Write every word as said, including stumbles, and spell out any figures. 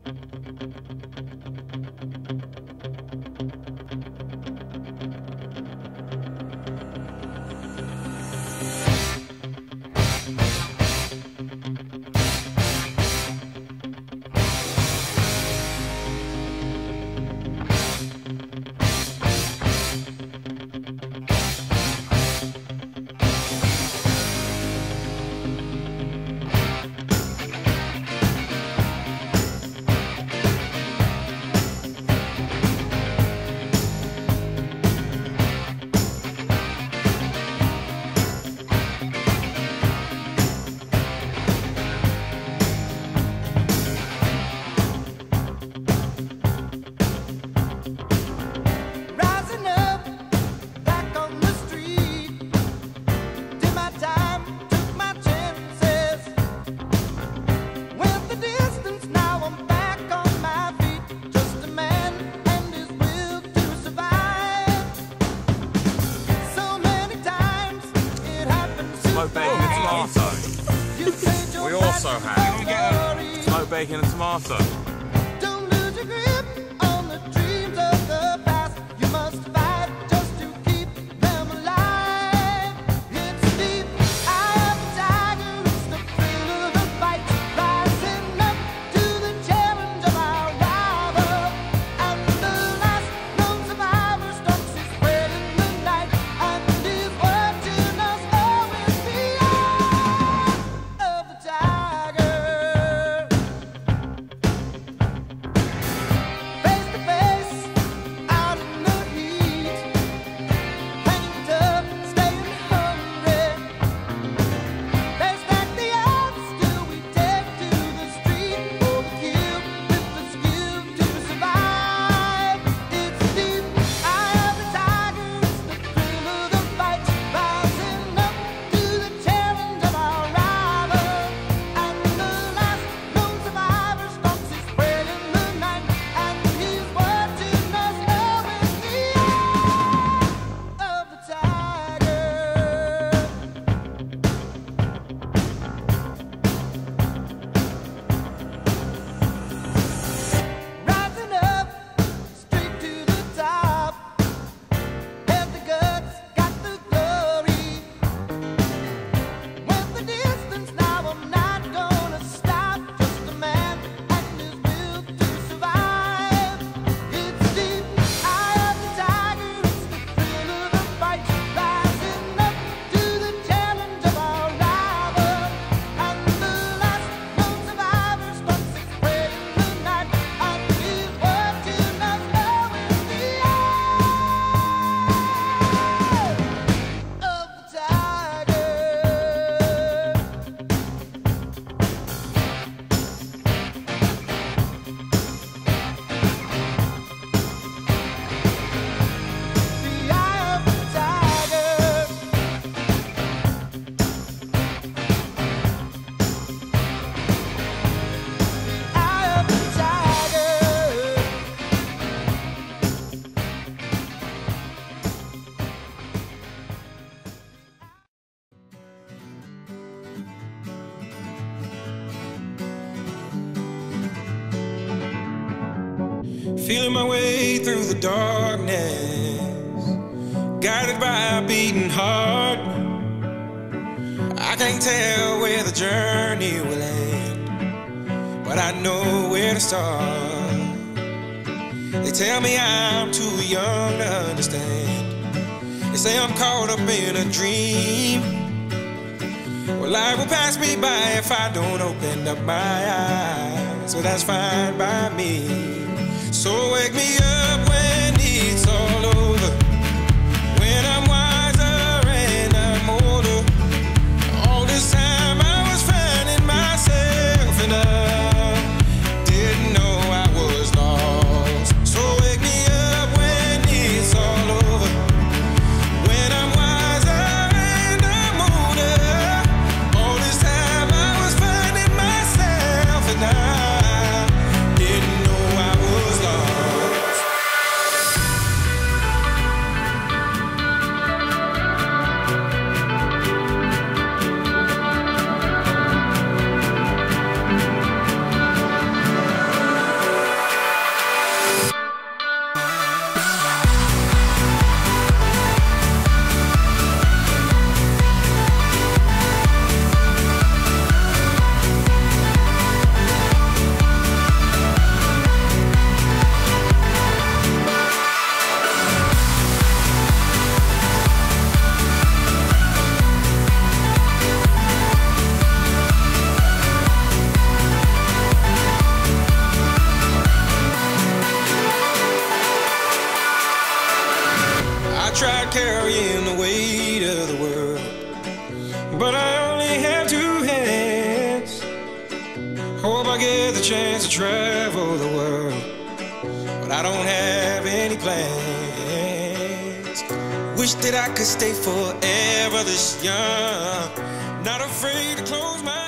Bacon and tomato. Don't lose your grip on the dreams of the past. You must fight just to keep them alive. It's deep, eye of the tiger. It's the thrill of the fight, rising up to the challenge of our rival. And the last known survivor stalks his prey in the night, and is watching us always the eye of the tiger. Feeling my way through the darkness, guided by a beating heart. I can't tell where the journey will end, but I know where to start. They tell me I'm too young to understand. They say I'm caught up in a dream. Well, life will pass me by if I don't open up my eyes, so that's fine by me. So wake me up when it's all over, when I'm wiser and I'm older. All this time I was finding myself and I didn't know I was lost. So wake me up when it's all over, when I'm wiser and I'm older. All this time I was finding myself and I didn't know I was lost. Hope I get the chance to travel the world, but I don't have any plans. Wish that I could stay forever this young, not afraid to close my eyes.